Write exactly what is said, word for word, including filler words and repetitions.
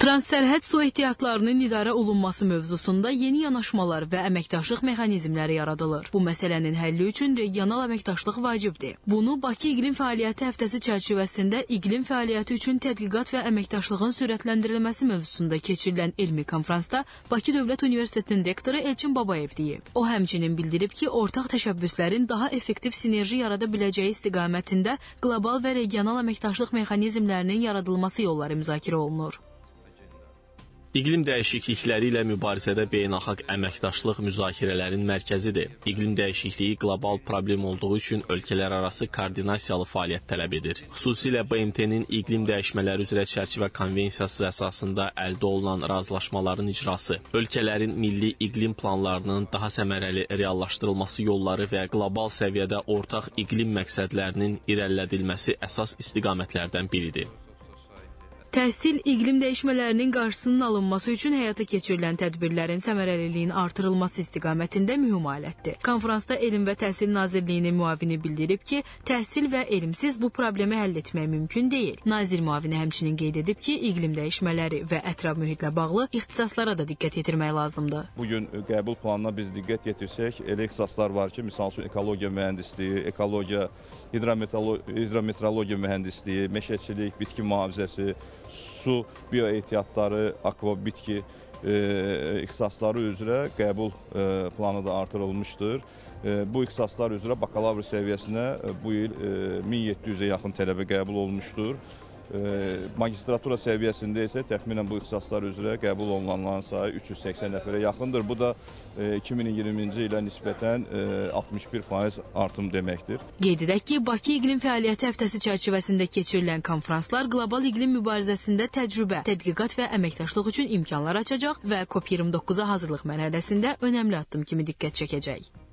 Transsərhəd su ehtiyatlarının idarə olunması mövzusunda yeni yanaşmalar və əməkdaşlıq mexanizmləri yaradılır. Bu məsələnin həlli üçün regional əməkdaşlıq vacibdir. Bunu Bakı İqlim Fəaliyyəti Həftəsi çərçivəsində iqlim fəaliyyəti üçün tədqiqat və əməkdaşlığın sürətləndirilməsi mövzusunda keçirilən elmi konfransda Bakı Dövlət Universitetinin rektoru Elçin Babayev deyib. O həmçinin bildirib ki, ortaq təşəbbüslərin daha effektiv sinerji yarada biləcəyi istiqamətində qlobal və regional əməkdaşlıq mexanizmlərinin yaradılması yolları müzakirə olunur. İqlim dəyişiklikləri ilə mübarizədə beynəlxalq əməkdaşlıq müzakirələrin mərkəzidir. İqlim dəyişikliyi qlobal problem olduğu üçün ölkələrarası koordinasiyalı fəaliyyət tələb edir. Xüsusilə B M T-nin iqlim dəyişmələri üzrə çərçivə konvensiyası əsasında əldə olunan razılaşmaların icrası, ölkələrin milli iqlim planlarının daha səmərəli reallaşdırılması yolları və qlobal səviyyədə ortaq iqlim məqsədlərinin irəlilədilməsi əsas istiqamətlərdən biridir. Təhsil iqlim dəyişmələrinin qarşısının alınması üçün həyata keçirilən tədbirlərin səmərəliliyinin artırılması istiqamətində mühüm alətdir. Konfransda Elm və Təhsil Nazirliyinin müavini bildirib ki, təhsil və elmsiz bu problemi həll etmək mümkün deyil. Nazir müavini həmçinin qeyd edib ki, iqlim dəyişmələri və ətraf mühitlə bağlı ixtisaslara da diqqət yetirmək lazımdır. Bugün qəbul planına biz diqqət yetirsək, elə ixtisaslar var ki, misal üçün ekologiya mühəndisliyi, ekologiya, hidrometeorologiya mühəndisliyi, meşəçilik, bitki mühafizəsi, su bioehtiyatları, akva bitki e, ixtisasları üzrə qəbul e, planı da artırılmışdır. E, bu ixtisaslar üzrə bakalavr səviyyəsinə e, bu il e, min yeddi yüzə yaxın tələbə qəbul olunmuşdur. E, magistratura səviyyəsində isə təxminən bu ixtisaslar üzrə qəbul olunanların sayı üç yüz səksən nəfərə yaxındır. Bu da e, iki min iyirminci ilə nisbətən e, altmış bir faiz artım deməkdir. Qeyd edək ki, Bakı İqlim Fəaliyyəti Həftəsi çərçivəsində keçirilən konfranslar qlobal iqlim mübarizəsində təcrübə, tədqiqat və əməkdaşlıq üçün imkanlar açacaq və COP iyirmi doqquza hazırlıq mərhələsində önəmli addım kimi diqqət çəkəcək.